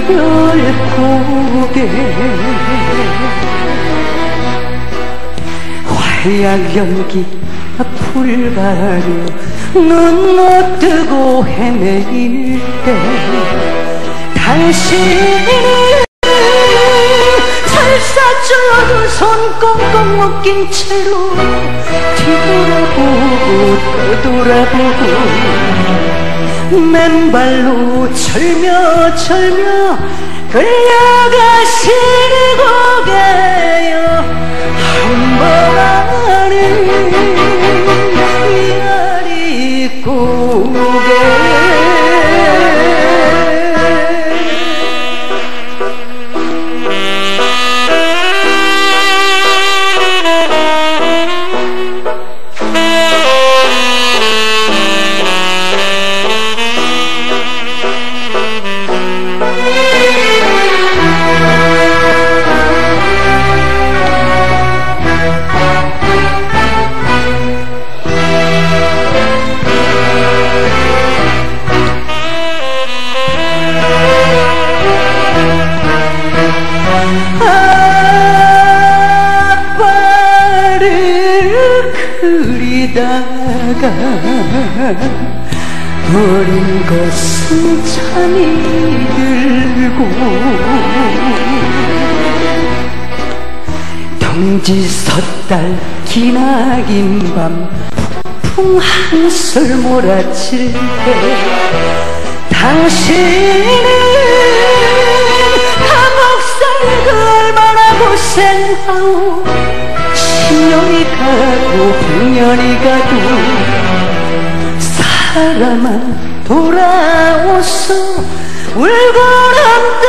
이별 고개 화약 연기 풀바라며 눈 못 뜨고 헤매일 때 당신은 살사줄로도 손 꽁꽁 묶인 채로 뒤돌아보고 떠돌아보고 맨발로 절며 끌려가시는 고개여 한번 안에 이아리 고개 그리다가 어린 것은 잠이 들고 동지 섣달 기나긴 밤 풍 한술 몰아칠 때 당신은 감옥살이가 얼마나 고생하오 10년이 가고 100년이 가도 사람아 돌아오소 울고 남다